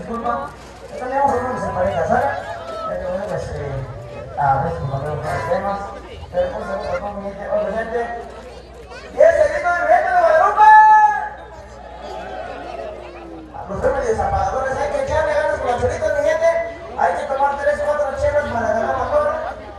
disculpa. Entonces vamos a vernos en pareja, ¿sale? Ya que bueno, pues, a veces nos ponemos con los temas. Pero pues, con mi gente, otra gente. ¡Y ese grito de mi gente de Guadalupe! Los temas de desapagadores, hay que echarle ganas con las choritas, mi gente. Hay que tomar 3 o 4 chelas para ganar la torre.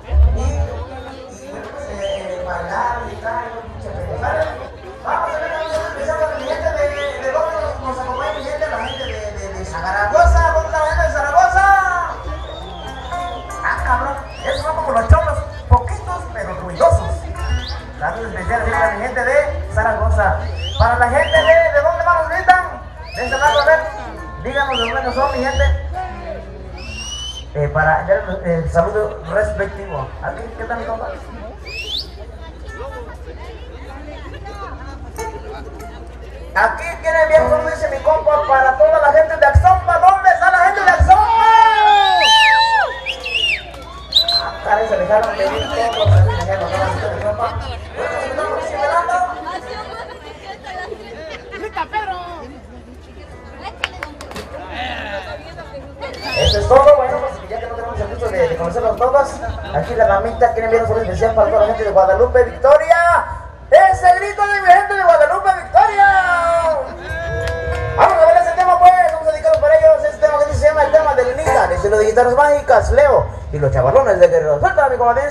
Y pues, bailar y tal, ¿sale? Vamos a ver, vamos a empezar con mi gente de dónde nos acompaña mi gente, la gente de Zaragoza. ¿Dónde está la gente de Zaragoza? Ah, cabrón, esos son como los cholos, poquitos pero ruidosos. Saludos especiales para mi gente de Zaragoza. Para la gente de dónde vamos, gritan. De este lado, a ver, díganos de dónde son, mi gente. Para el saludo respectivo. ¿Aquí? ¿Qué tal, mi compa? Aquí tiene bien, como dice mi compa, para toda la gente de Axompa. ¿Dónde está la gente de Axompa? Ah, caray, se dejaron de ir todos los de Axompa. Bueno, si me están considerando. ¡Grita, Pedro! Eso es todo, bueno, pues ya que no tenemos el gusto de conocerlos todos, aquí la mamita quiere enviar un saludo especial para toda la gente de Guadalupe, Victoria. ¡Es el grito de mi gente de Guadalupe, Victoria! Vamos a ver ese tema, pues, vamos a dedicarlo para ellos. Este tema que se llama el tema del Nica, de estilo de guitarras mágicas, Leo y los chavalones de Guerrero. Suéltala, mi compadre.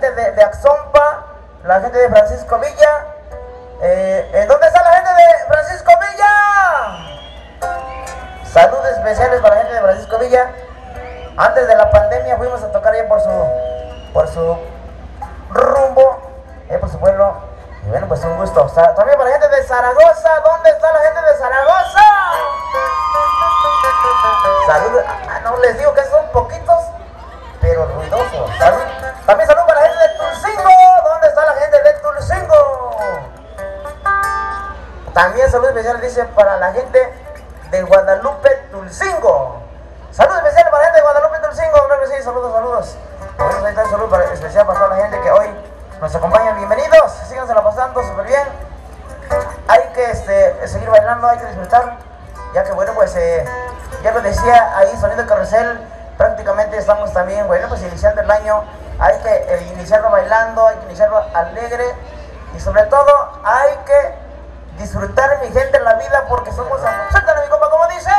gente de Axompa, la gente de Francisco Villa. ¿Dónde está la gente de Francisco Villa? Saludos especiales para la gente de Francisco Villa. Antes de la pandemia fuimos a tocar allá por su rumbo, por su pueblo. Y bueno, pues un gusto. También para la gente de Zaragoza. ¿Dónde está la gente de Zaragoza? Saludos. No les digo que son poquitos, pero ruidosos. También saludos para la gente de Tulcingo. ¿Dónde está la gente de Tulcingo? También saludos especiales, dice, para la gente de Guadalupe, Tulcingo. Saludos especiales para la gente de Guadalupe, Tulcingo. Claro que sí, saludos. Vamos a dar un saludo especial para toda la gente que hoy nos acompaña. Bienvenidos, sígansela pasando súper bien. Hay que seguir bailando, hay que disfrutar, ya que bueno, pues ya lo decía ahí, Sonido Carrusel, prácticamente estamos también, bueno, pues iniciando el año. Hay que iniciarlo bailando, hay que iniciarlo alegre y sobre todo hay que disfrutar, mi gente, la vida, porque somos amor. Suéltale, mi compa, como dice.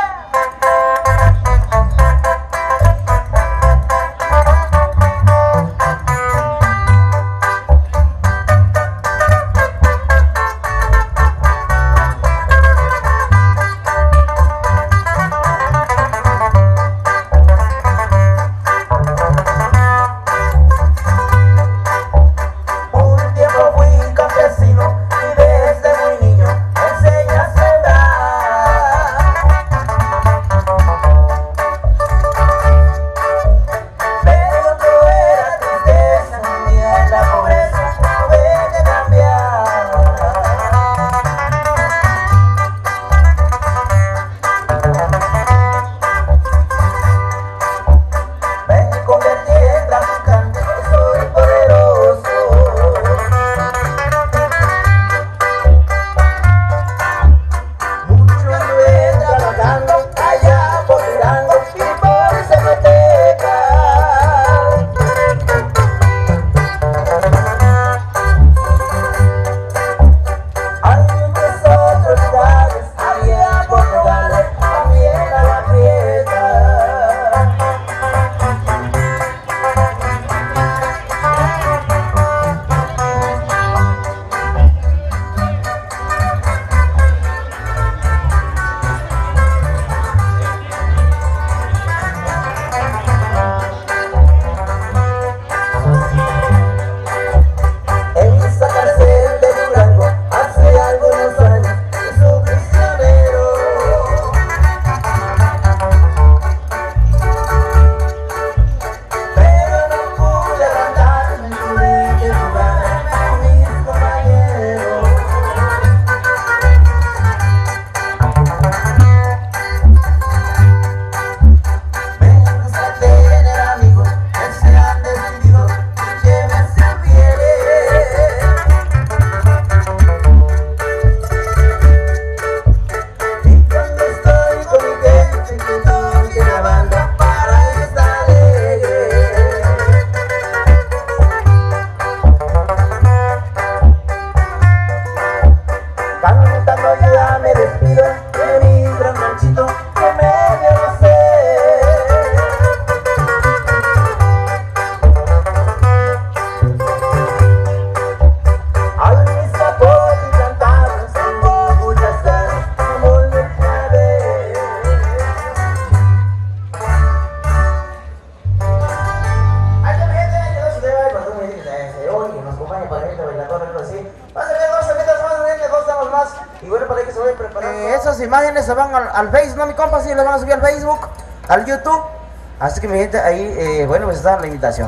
Esas imágenes se van al Facebook, ¿no, mi compa? Sí, las van a subir al Facebook, al YouTube. Así que mi gente, ahí, bueno, pues está la invitación.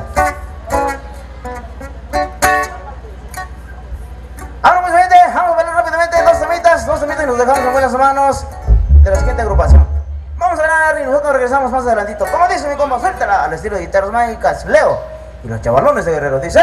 Ahora pues mi gente, vamos a bailar rápidamente dos temitas y nos dejamos en buenas manos de la siguiente agrupación. Vamos a bailar y nosotros regresamos más adelantito. Como dice mi compa, suéltala al estilo de Guitarras Mágicas, Leo y los Chavalones de Guerrero. Dice...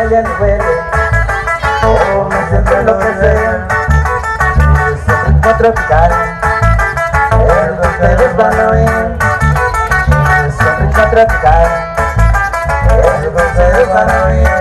ya ni huele. Oh, me siento enloquecer. Es un ritmo tropical, el que ustedes van a oír. Es un ritmo tropical, el que ustedes van a oír.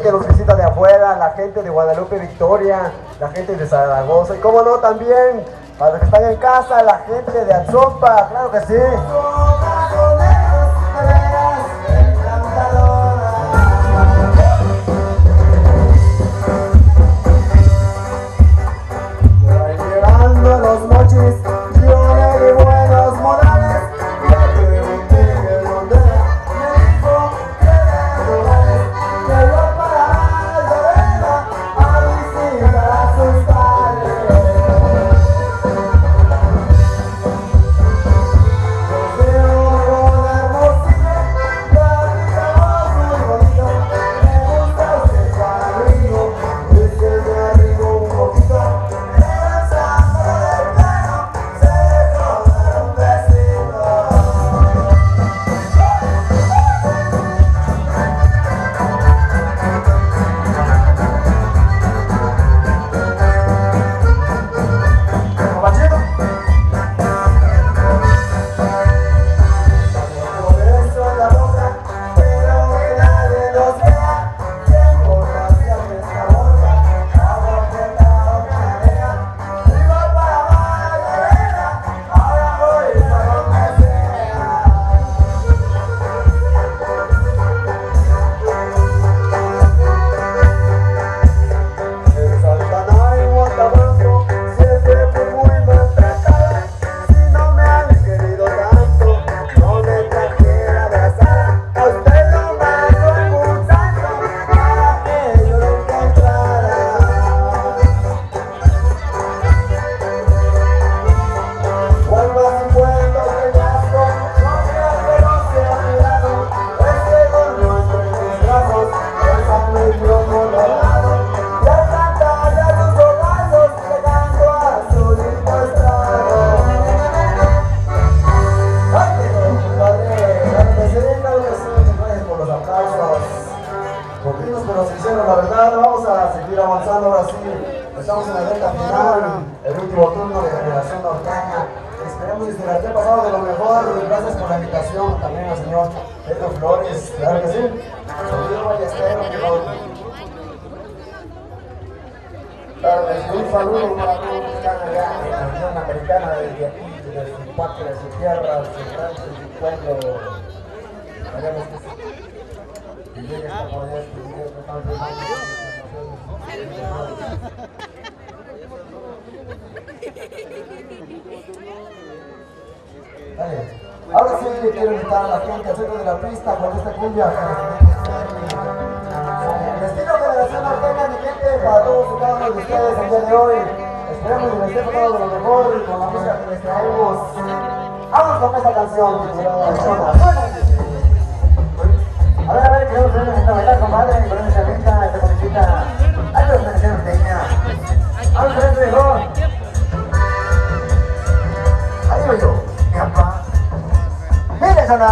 que nos visita de afuera, la gente de Guadalupe Victoria, la gente de Zaragoza y como no también para los que están en casa, la gente de Atzompa, claro que sí. Llegando los mochis, Lionel y buenos modales, ya pregunté que dónde era, me dijo que de lugares, que yo para Alvareda a visitar a sus padres. Los veo con Hermosillo, platicamos muy bonito, me gusta usted cuadrino, es que me arrimo un poquito. Pero sincero, la verdad, vamos a seguir avanzando ahora sí. Estamos en la recta final, el último turno de Generación Norteña. Esperemos que se la esté pasando de lo mejor. Gracias por la invitación también al señor Pedro Flores, claro que sí. Sonido Ballestero, claro que sí. Un saludo para todos los que están allá en la Unión Americana, desde aquí, desde su patria, de su tierra, de su rancho, de su pueblo. Esperemos que y llegue hasta por allá, que llegue hasta por allá. Dale. Ahora sí quiero invitar a la gente al centro de la pista con esta cumbia. El estilo Generación Norteña, mi gente, para todos y cada uno de ustedes el día de hoy. Esperemos que les esté pasando de lo mejor y con la música que les traemos. Vamos con esta canción titulada Chona. A ver, queremos ver esta bailar, compadre, con esa chavita, esta comisita. Ay, pero Generación Norteña. Vamos con esto, hijo. Ahí voy yo, mi papá. ¡Mire, Chona!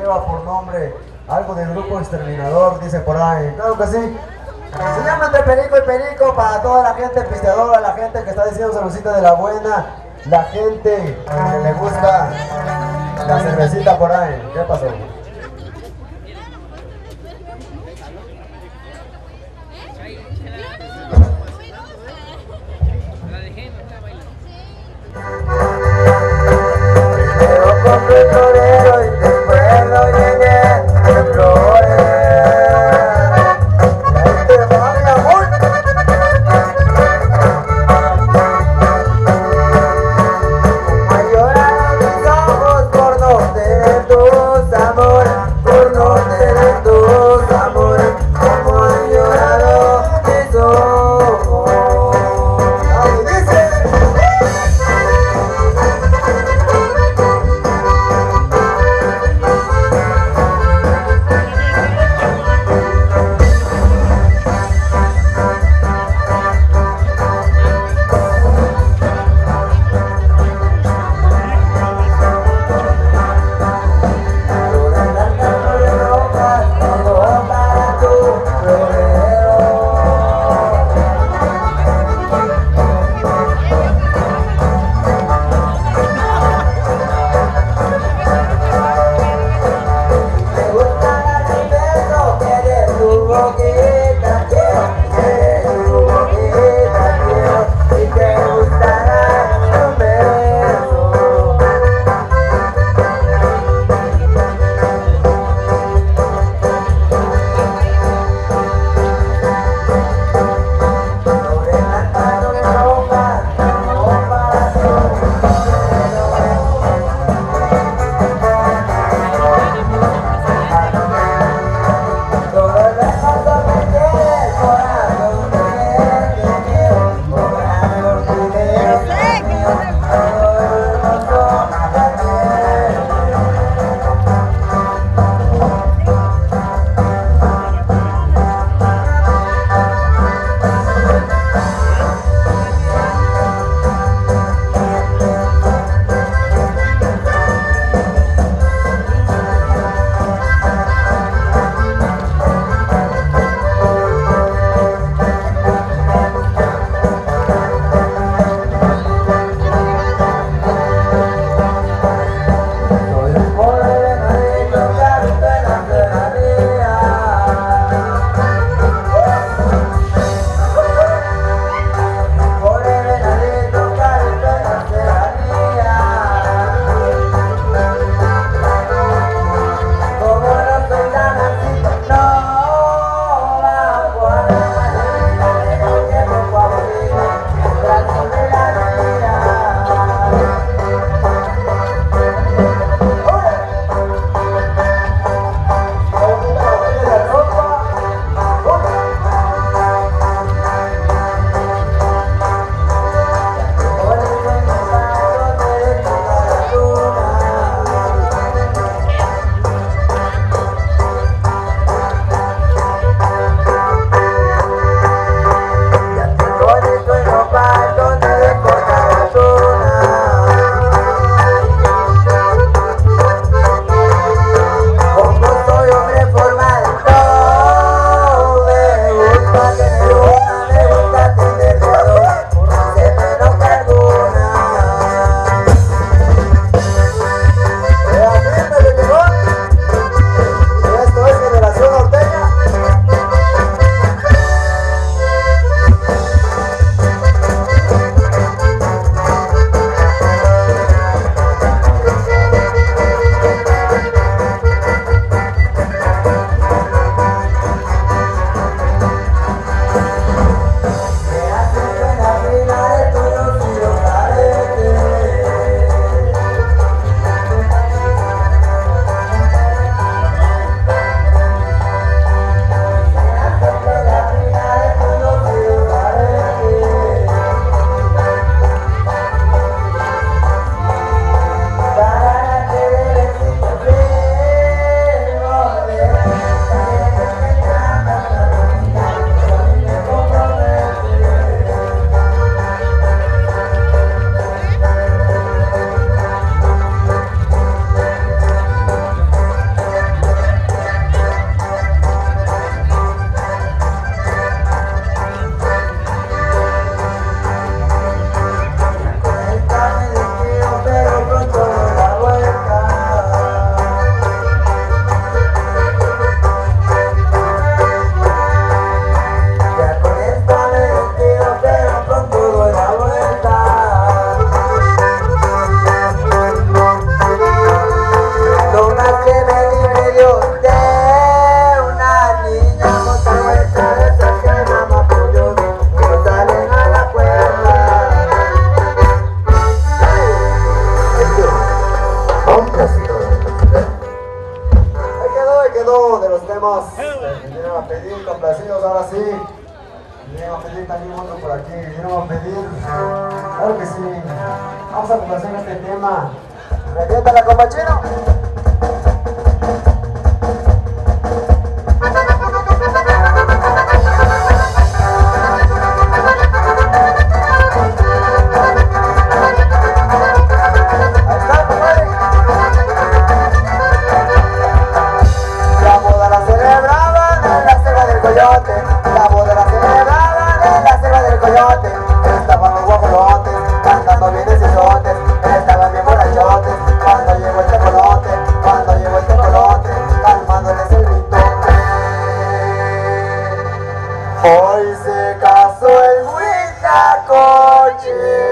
lleva por nombre algo del grupo Exterminador, dice por ahí. Claro que sí. Se llama Entre Perico y Perico para toda la gente pisteadora, la gente que está diciendo saludcita de la buena, la gente que le gusta la cervecita por ahí. ¿Qué pasó? El florero y después lo llené de flores. Y ahí te va mi amor. Como lloraron mis ojos por no tener tus amores, por no tener tus amores. Como han llorado mis ojos. compañeros, ahora sí. Vinieron a pedir también otro por aquí. Vinieron a pedir. Claro que sí. Vamos a complacer este tema. Reviéntala, compañero. La boda la celebraban en la selva del coyote. Estaban los guajolotes cantando bien esos. Estaban bien borrachotes cuando llegó el tecolote. Cuando llegó el tecolote calmándoles el gritote. Hoy se casó el huitlacoche.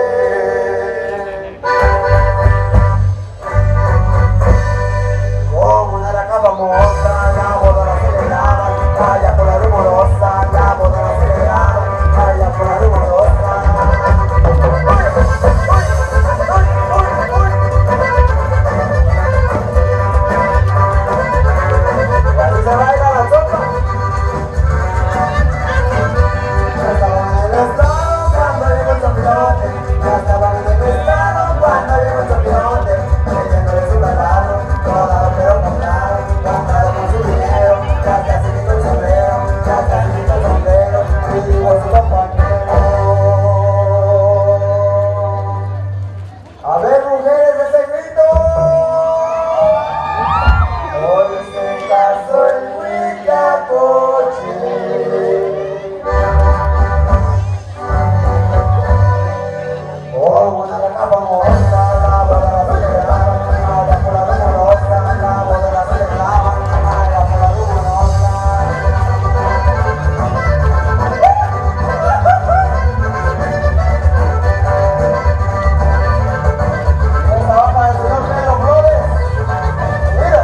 Como una raca famosa, la boda la celebraban allá por la rumorosa, la boda la celebraban allá por la rumorosa. Y así se baila la sopa. Ya estaban en el estado cuando llegó el sopilote. Ya estaban en el estado cuando llegó el sopilote. Leyéndole su catarro, rodado pero comprado, comprado con su dinero. Ya casi quitó el sombrero, ya casi quitó el sombrero. Y digo a su compañero: a ver, mujeres, ese grito. Hoy se casó el huitlacoche. Oh, una raca famosa, la boda la celebraban allá por la rumorosa, la boda la celebraban allá por la rumorosa. Esta va para el señor Pedro Flores. Mira,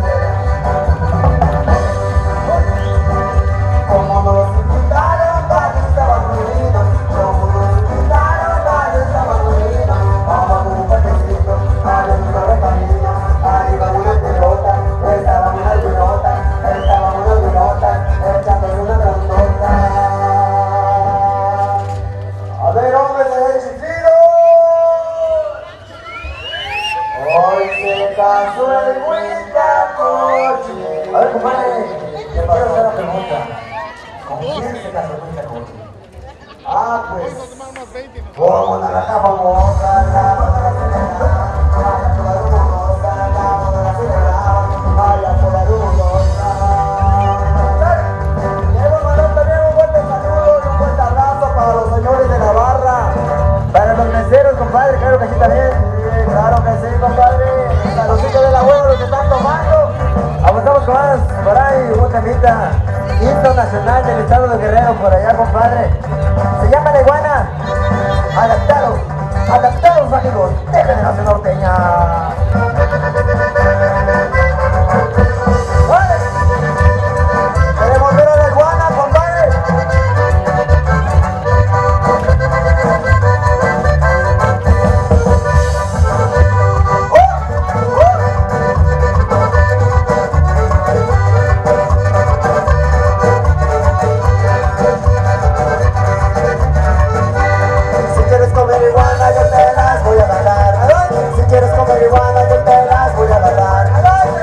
como nos invitaron, para estaban unidos. Como nos invitaron, para estaban unidos. Vamos con un patecito, para nuestra camino. Arriba una pelota, estaban unas virotas, estaban unas virotas, echándole una grandota. A ver, hombres de chiflido. Hoy se casó el huitlacoche. A ver, compadre, te quiero hacer una pregunta. ¿Con quién se casó el huitlacoche? Ah, pues, como una raca famosa, la boda la celebraban, allá por la rumorosa, la boda la celebraban, allá por la rumorosa. Quiero mandar también un fuerte saludo y un fuerte abrazo para los señores de la barra, para los meseros, compadre, claro que sí también. Sí, claro que sí, compadre. Saludcito del abuelo, los que están tomando. Avanzamos con más, por ahí, un temita internacional del estado de Guerrero, por allá, compadre. Se llama La Iguana. Adaptados, adaptados, amigos de Generación Norteña. ¡Vale! Queremos ver a La Iguana, compadre. Si quieres comer iguana, yo te las voy a dar. Si quieres comer iguana, yo te las voy a dar.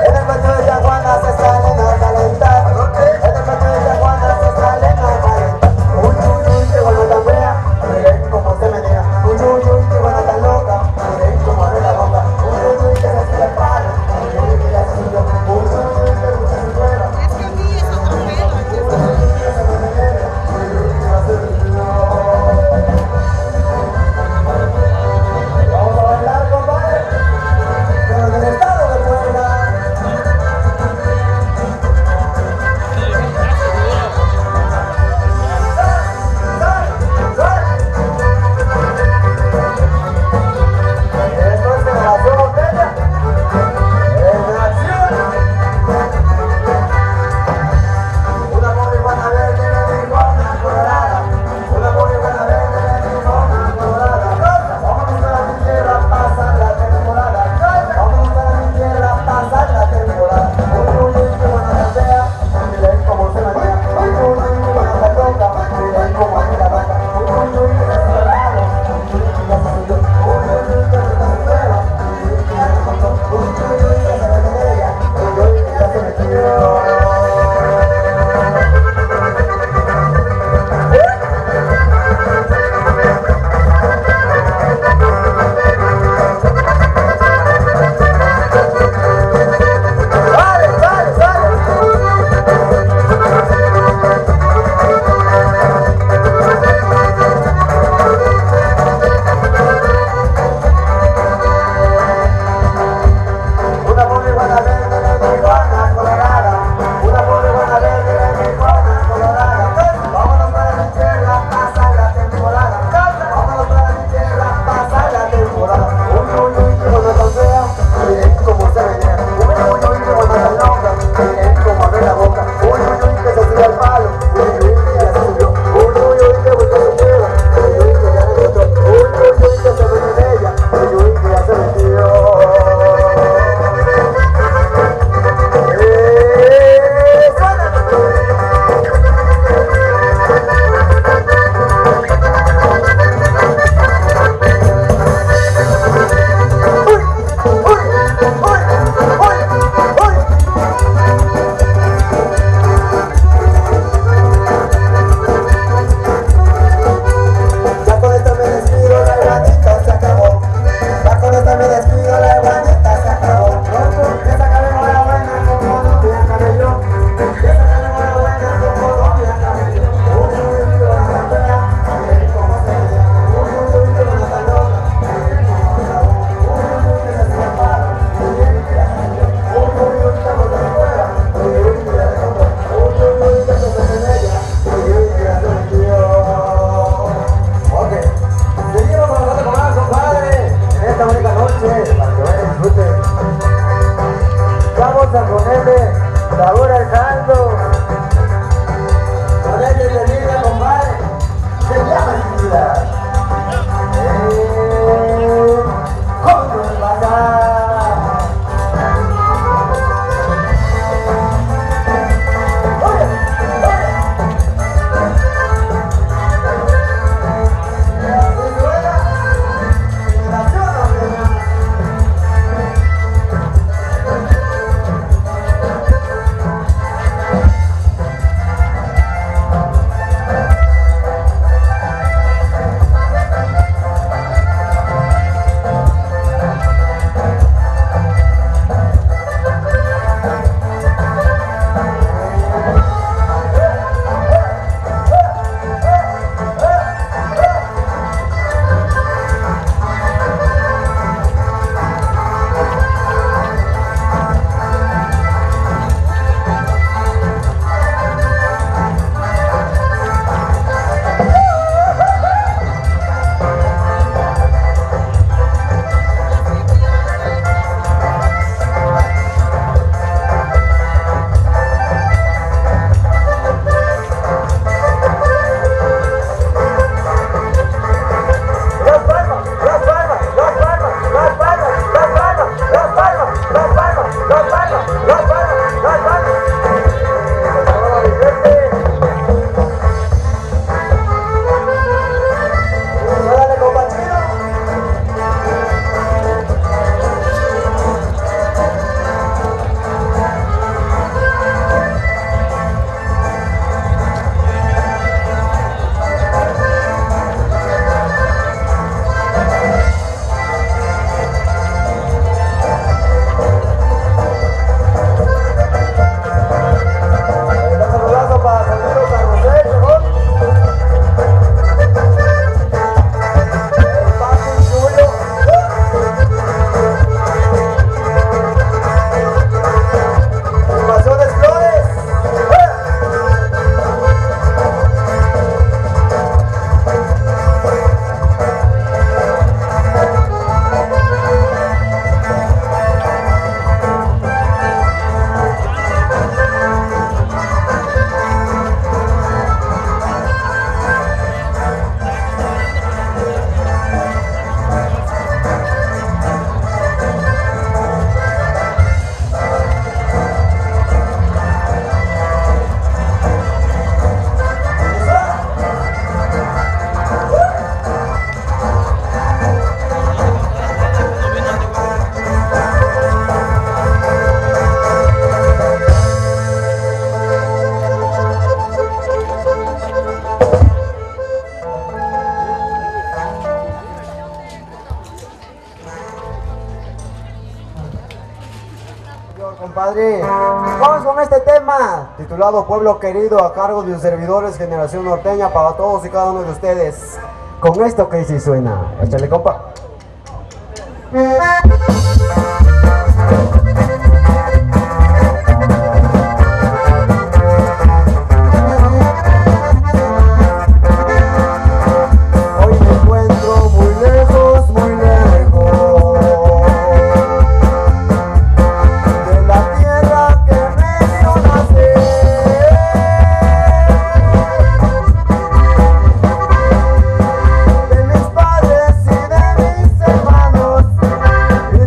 Compadre, vamos con este tema titulado Pueblo Querido, a cargo de sus servidores Generación Norteña, para todos y cada uno de ustedes. Con esto que sí suena, échale, compa. Hoy me encuentro muy lejos, muy lejos de la tierra que me vio nacer, de mis padres y de mis hermanos.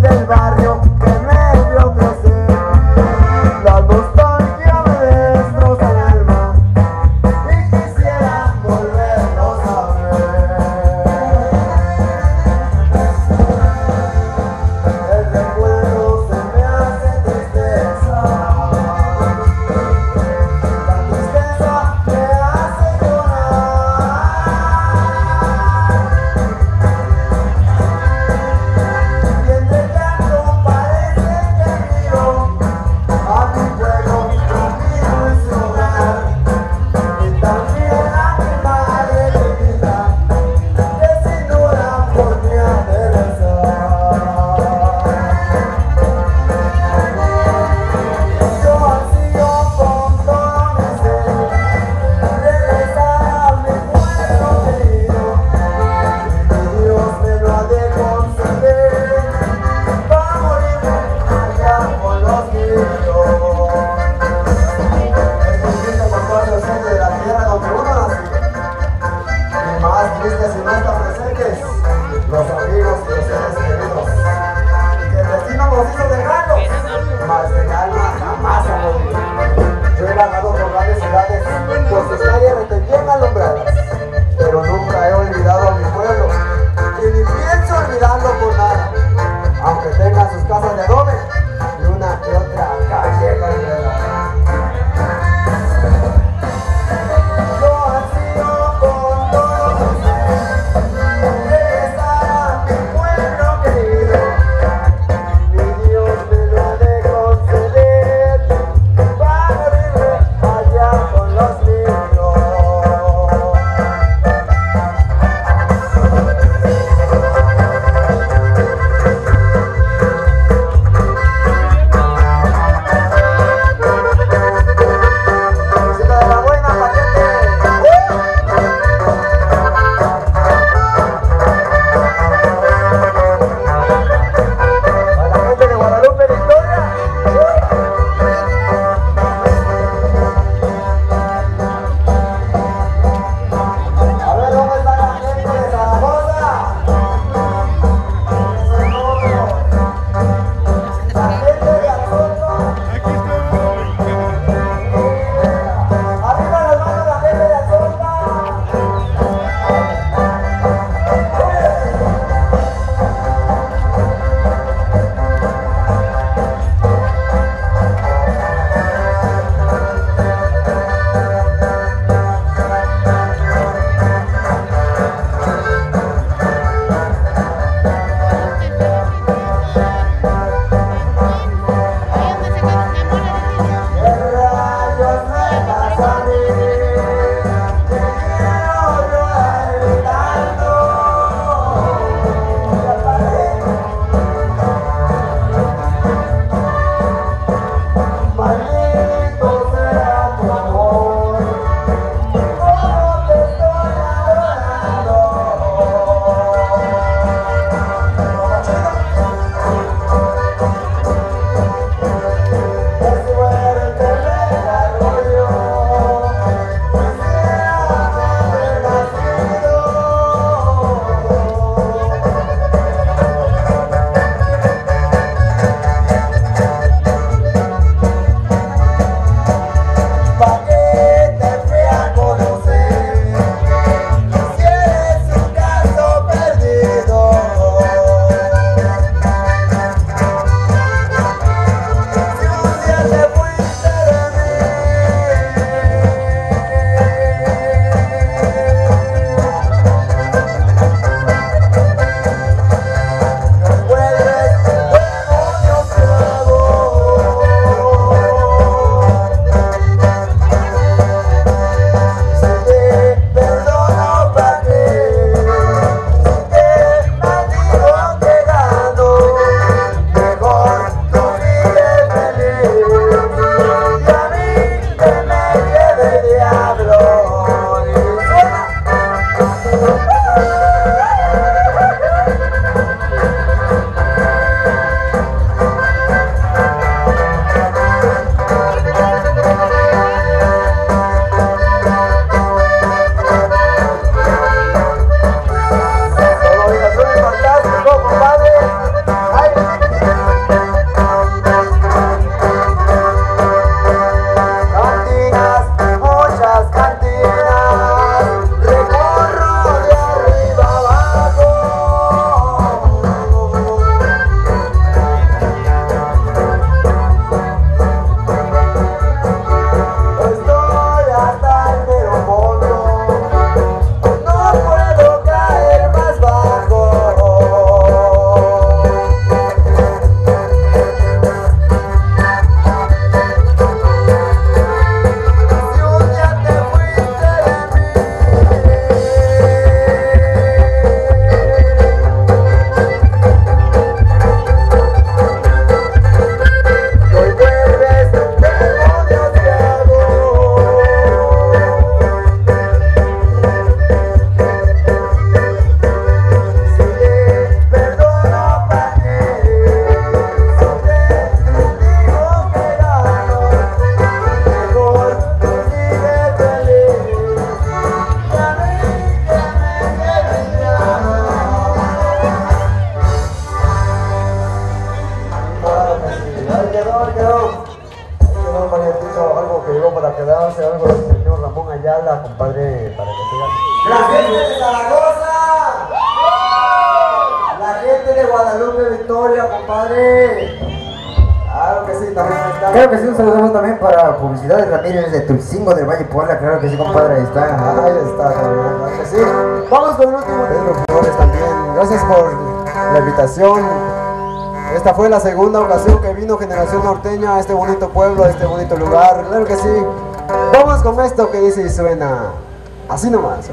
compadre, para que sigan. La gente de Zaragoza. La gente de Guadalupe Victoria, compadre. Claro que sí, también está. Claro que sí, un saludo también para Publicidades Ramírez de Tulcingo del Valle Puebla. Claro que sí, compadre, ahí está. Ahí está, también, claro que sí. Vamos con el último, Pedro Flores también. Gracias por la invitación. Esta fue la segunda ocasión que vino Generación Norteña a este bonito pueblo, a este bonito lugar. Claro que sí. Vamos con esto que dice y suena así nomás.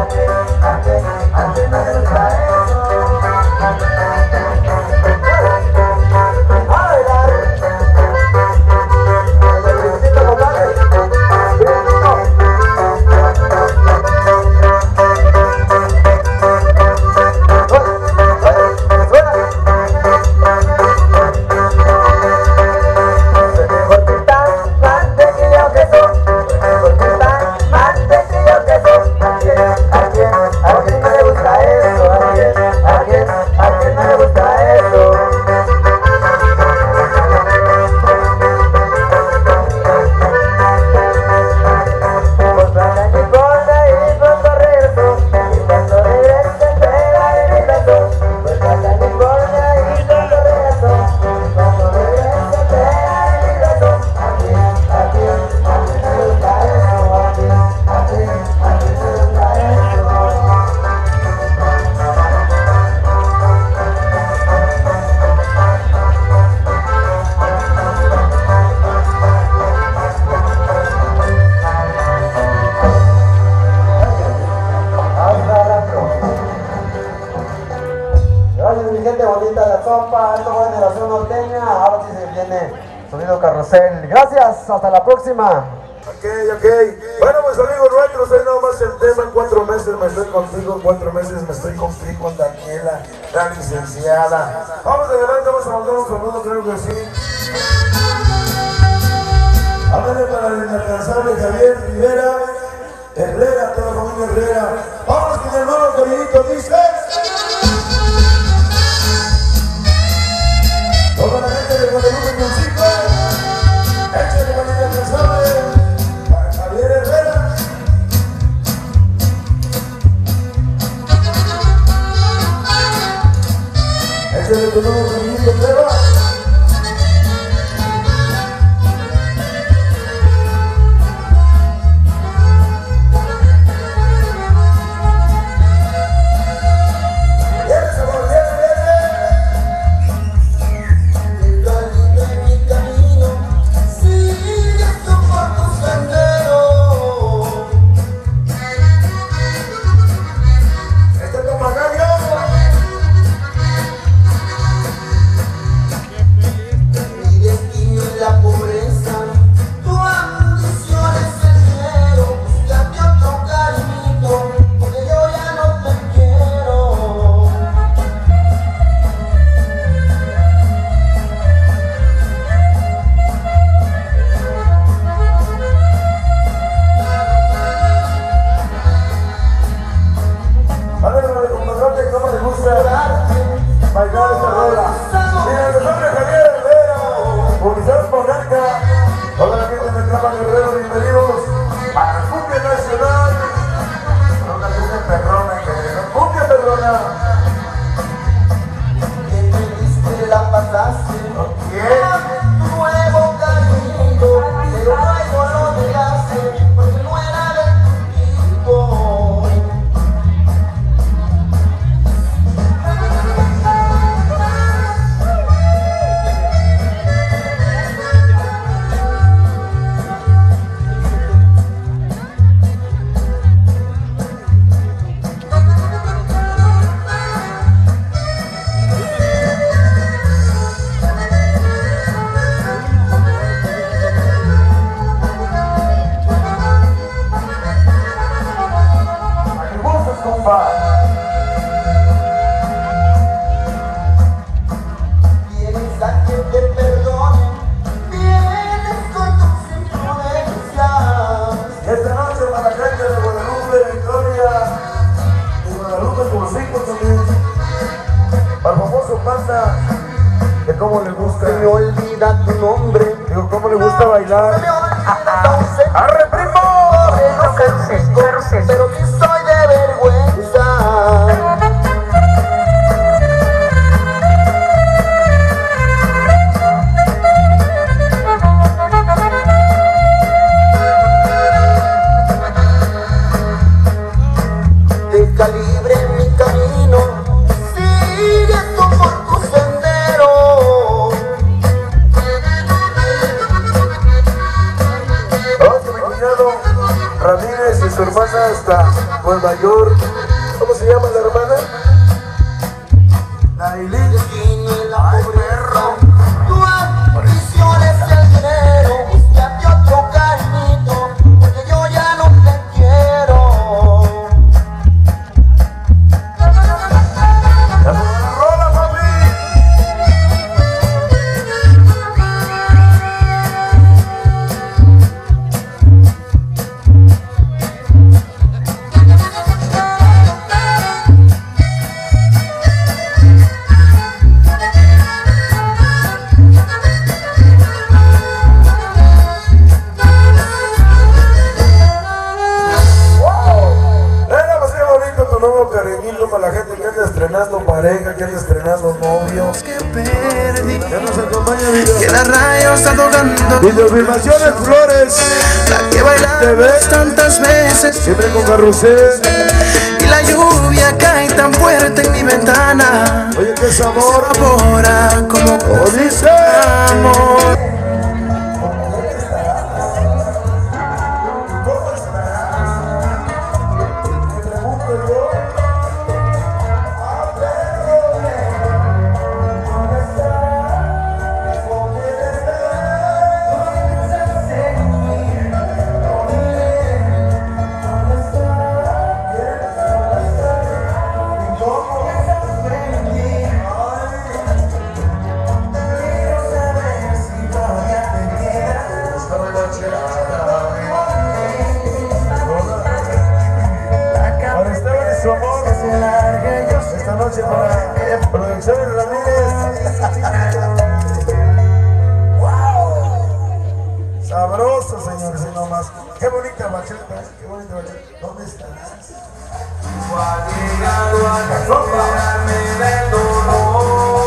Sonido Carrusel. Gracias, hasta la próxima. Ok. Bueno, pues amigos nuestros, ahí nomás el tema. En 4 meses me estoy contigo, en 4 meses me estoy contigo con Daniela, la licenciada. Vamos adelante, vamos a mandar un saludo, creo que sí. Ándale para el inalcanzable Javier Rivera, Herrera, toda la familia Herrera. Vamos con el hermano Corinito, dice. Toda la gente de Guadalupe Musico, échale para el inalcanzable, para Javier Herrera. Échale tu nuevo Corinito, prueba. ¿Cómo le gusta? Se me olvida tu nombre. Digo, ¿cómo le gusta bailar? Se me olvida ¡Arre, primo! pero que soy de vergüenza. Deja libre mi camino, sigue tú por tu sendero. Ramírez y su hermana hasta Nueva York. ¿Cómo se llama la hermana? Nailin. Ay, perro. Tu ambición es el dinero, búscate otro cariñito, porque yo ya no te quiero. ¡La rola, papi! Cariñito para la gente que anda estrenando pareja, que anda estrenando novio. Ya nos acompaña Que la radio está tocando, Videofilmaciones Flores, la que bailamos tantas veces, siempre con carrusel. y la lluvia cae tan fuerte en mi ventana. Oye, qué sabor. Ahora como Dice amor. esta noche para Producciones Ramírez. Sabroso, señores, y no más. Qué bonita bachata, qué bonita bachata. ¿Dónde estás? Ha llegado a liberarme del dolor.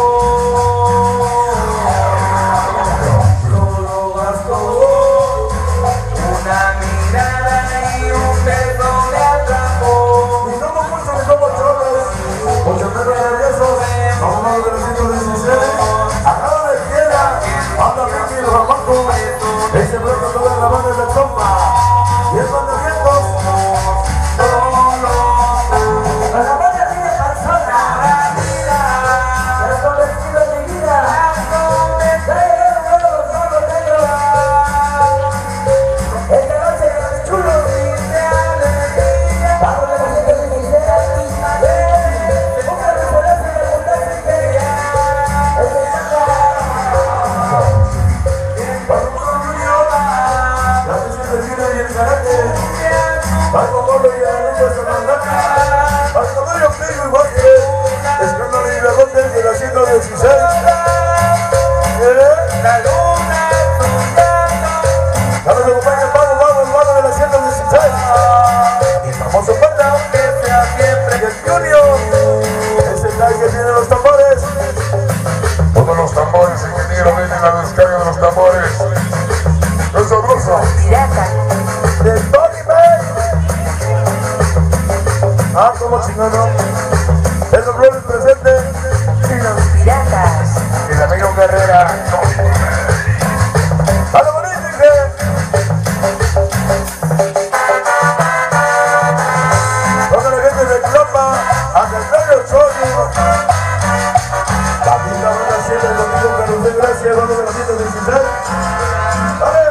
Solo bastó una mirada y un beso de atrapó. Y somos muchos, somos cholos. Muchos menos nerviosos. Vamos de los 116. Acaba de izquierda. Anda Ricky y Ramaco. Ese bloque toda la banda de la trompa. Y el mandamientos. La banda tiene persona, pero con vestido de vida. Ya llegaron todos los solos negros. Esta noche es chulo. Vamos a la gente de Gisela. Busca tu corazón y la bondad de Gisela. La atención del vino y el carácter. Algo Molo y la lengua se mandata. Algo Mario Pliego y Vázquez. Escándalo y Biagote de la 116. La luna ya nos acompaña Pablo de la 116. Y el famoso Panda. Que sea siempre. Y el Junior. Es el guy que tiene los tambores. Todos los tambores, ingeniero, viene la descarga de los tambores. Es sabroso. De Tony Bay. Ah, como chingano. Esos Flores presentes. Y el amigo Carrera. ¡A lo bonito, dije! Toda la gente de Clomba, hasta el Pedro Chorio. La misma banda siempre el domingo Carrusel, gracias, vamos de la 116. ¡Vale!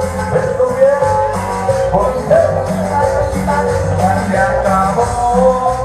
Se acabó.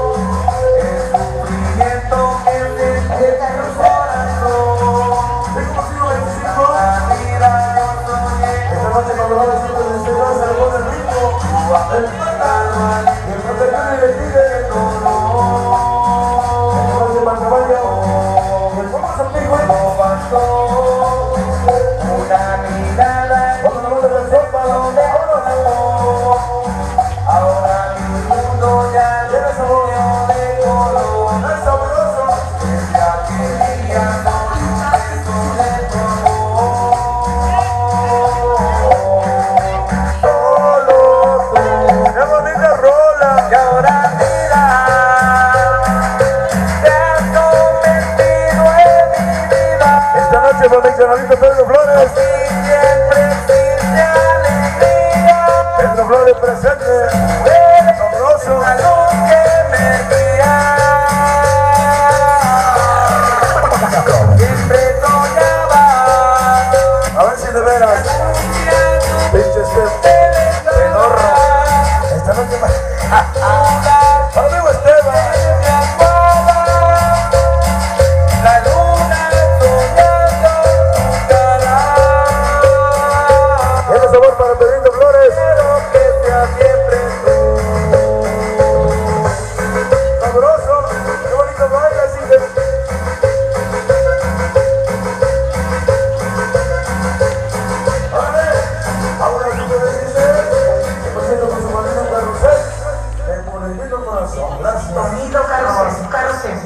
presente. Sabroso. La luz que me guía siempre soñaba. A ver si de veras. Pinche pedorro. Esta noche más. Amigo Esteban. La luna soñando tu cara. Tiene sabor para Pedrito Flores. Quiero que sea siempre tú. Sabroso. Qué bonito baila, así que. Ahora sí me dice, presento con su marido Carrusel, el morenito corazón. Gracias. Bonito carrusel, carrusel.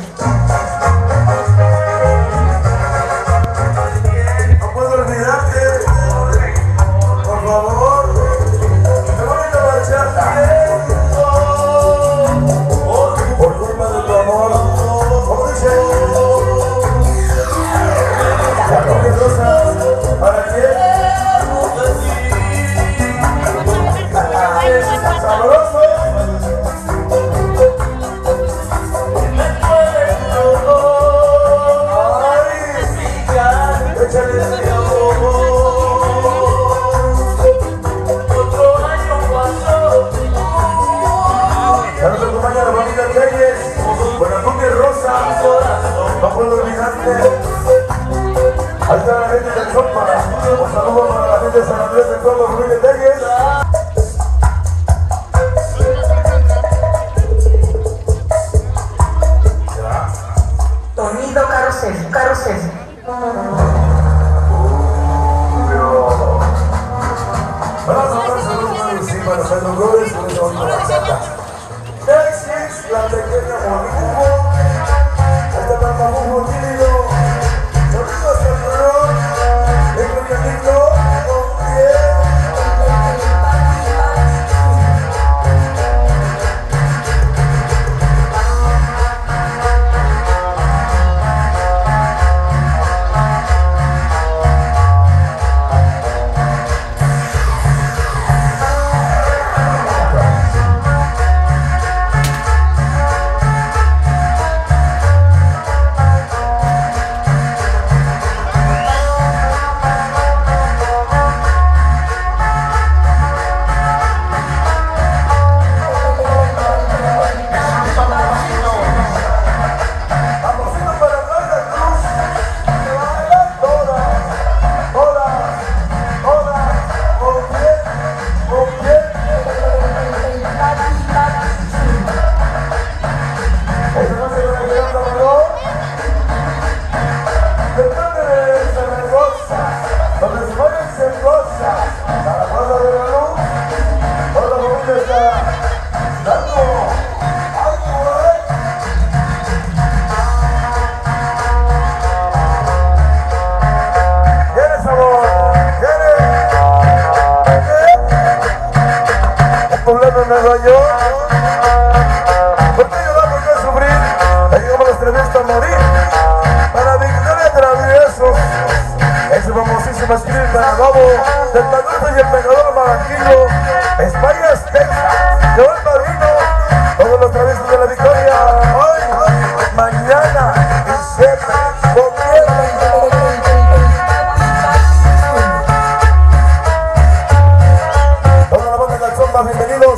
No puedo olvidarte, por favor. Te voy a marchar por culpa de tu amor. Como dice, ¿qué cosas? ¿Para quién? Sabroso. Ay, échale mi amor. Otro año pasó. Ya nos acompaña la familia Reyes, Buenafuente Rosa, no puedo olvidarte. Ahí está la gente del Sopa, un saludo para la gente de San Andrés de todos los familia Reyes. Sonido carrusel, carrusel. Vamos a dar saludos para los hijos, para Pedro Flores, con esa bonita bachata. Texas, la pequeña Monicubo, este Papamujo tímido, Sonido Salvador, el Coñanito, con piel. Poblano Nueva York. ¿Por qué llorar? ¿Por qué sufrir? Ya llegamos a la entrevista a morir. Para Victoria Travieso. Ese famosísimo escritor para Bobo, del Tadulfo y el Pegador Maranquillo. España Azteca. Llegó el padrino. Todos los traviesos de la Victoria. Hoy, mañana y siempre. Toda la banda de la Zomba, bienvenidos.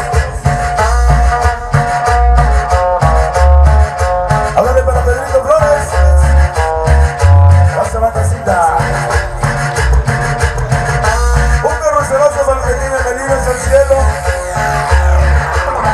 Háblale para Pedrito Flores. Pasa batacita. Un carruceloso para el que tiene medidas al cielo.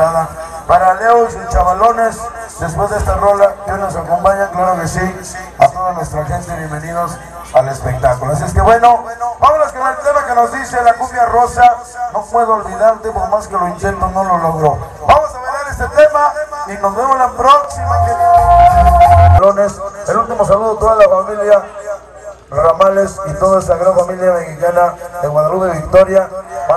pasada. Para Leo y sus chavalones, después de esta rola, que nos acompañan, claro que sí, a toda nuestra gente, bienvenidos al espectáculo. Así es que bueno, vámonos con el tema que nos dice la cumbia rosa. No puedo olvidarte, por más que lo intento, no lo logro. Vamos a bailar este tema y nos vemos la próxima. El último saludo a toda la familia Ramales y toda esa gran familia mexicana de Guadalupe Victoria.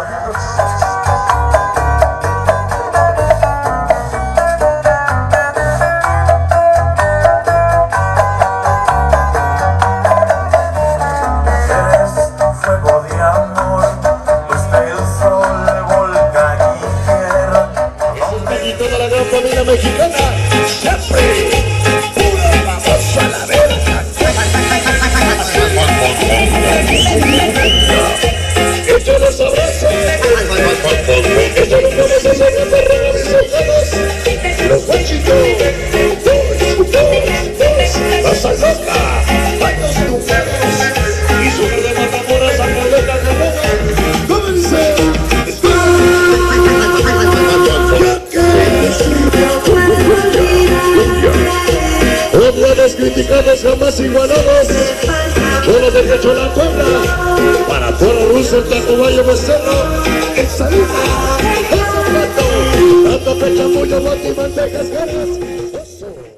Mexicana, siempre pura babosa la verga. Échale sabroso, échale con ese señor Ferrera, mis hermanos, los guachitos, la salota, baños tuperos, y su verde matamoras a coleta jamona. ¡Cómense! Odiados, criticados, jamás igualados, solo de hecho la puebla.